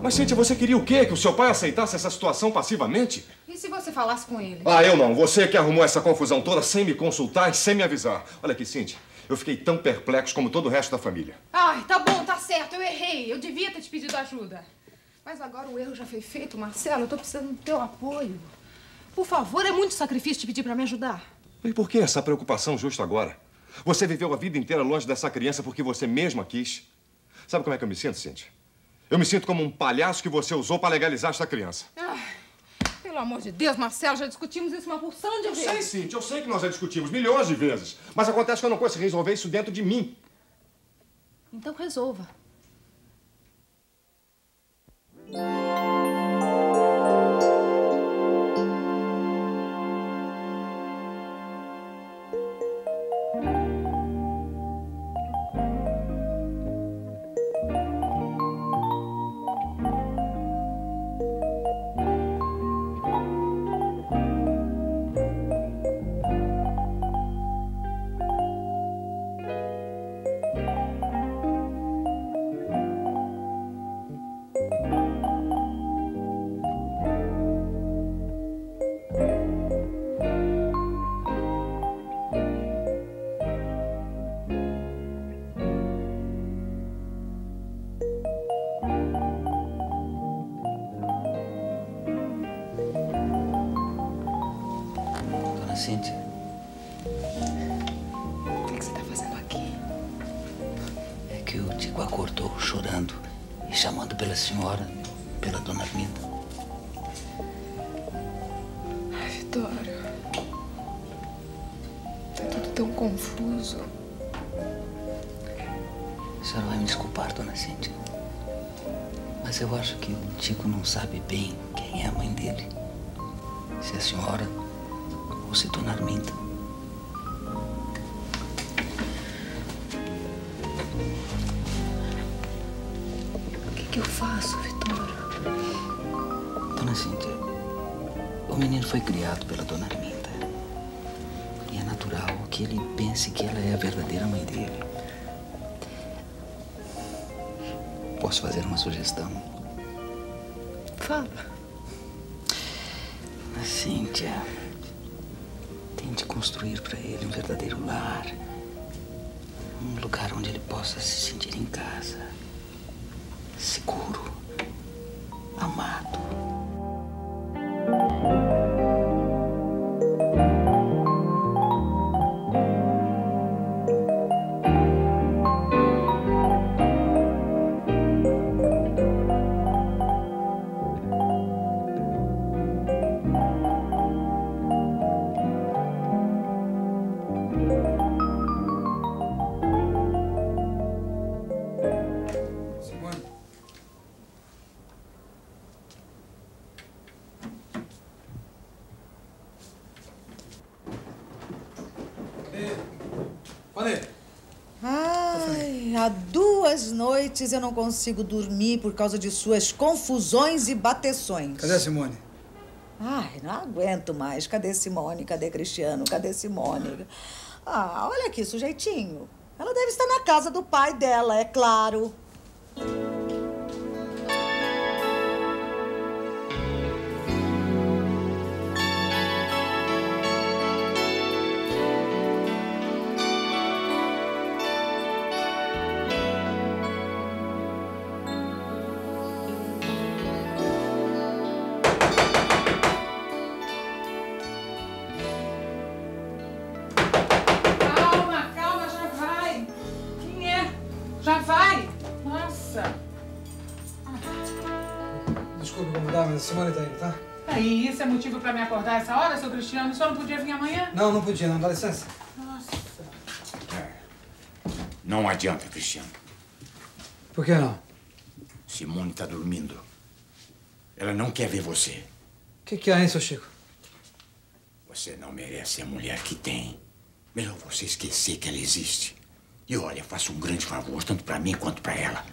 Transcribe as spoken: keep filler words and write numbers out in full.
Mas, Cíntia, você queria o quê? Que o seu pai aceitasse essa situação passivamente? E se você falasse com ele? Ah, eu não. Você que arrumou essa confusão toda sem me consultar e sem me avisar. Olha aqui, Cíntia. Eu fiquei tão perplexo como todo o resto da família. Ai, tá bom, tá certo. Eu errei. Eu devia ter te pedido ajuda. Mas agora o erro já foi feito, Marcelo. Eu tô precisando do teu apoio. Por favor, é muito sacrifício te pedir pra me ajudar. E por que essa preocupação justo agora? Você viveu a vida inteira longe dessa criança porque você mesma quis. Sabe como é que eu me sinto, Cíntia? Eu me sinto como um palhaço que você usou para legalizar esta criança. Ai, pelo amor de Deus, Marcelo, já discutimos isso uma porção de eu vezes. Eu sei, Cíntia, eu sei que nós já discutimos milhões de vezes. Mas acontece que eu não consigo resolver isso dentro de mim. Então resolva. Cíntia. O que você tá fazendo aqui? É que o Tico acordou chorando e chamando pela senhora, pela dona Arminda. Ai, Vitória. Tá tudo tão confuso. A senhora vai me desculpar, dona Cíntia. Mas eu acho que o Tico não sabe bem quem é a mãe dele. Se a senhora ou se dona Arminda. O que que eu faço, Vitória? Dona Cíntia, o menino foi criado pela dona Arminda. E é natural que ele pense que ela é a verdadeira mãe dele. Posso fazer uma sugestão? Fala. Cíntia, tente construir para ele um verdadeiro lar. Um lugar onde ele possa se sentir em casa. Seguro. Amado. Ai, há duas noites eu não consigo dormir por causa de suas confusões e bateções. Cadê a Simone? Ai, não aguento mais. Cadê Simone? Cadê Cristiano? Cadê Simone? Ah, olha aqui, sujeitinho. Ela deve estar na casa do pai dela, é claro. Desculpe incomodar, mas a Simone tá indo, tá? Aí, isso é motivo pra me acordar essa hora, seu Cristiano? O senhor não podia vir amanhã? Não, não podia, não. Dá licença. Nossa. É. Não adianta, Cristiano. Por que não? Simone tá dormindo. Ela não quer ver você. O que que há, hein, seu Chico? Você não merece a mulher que tem. Melhor você esquecer que ela existe. E olha, faça um grande favor, tanto pra mim quanto pra ela.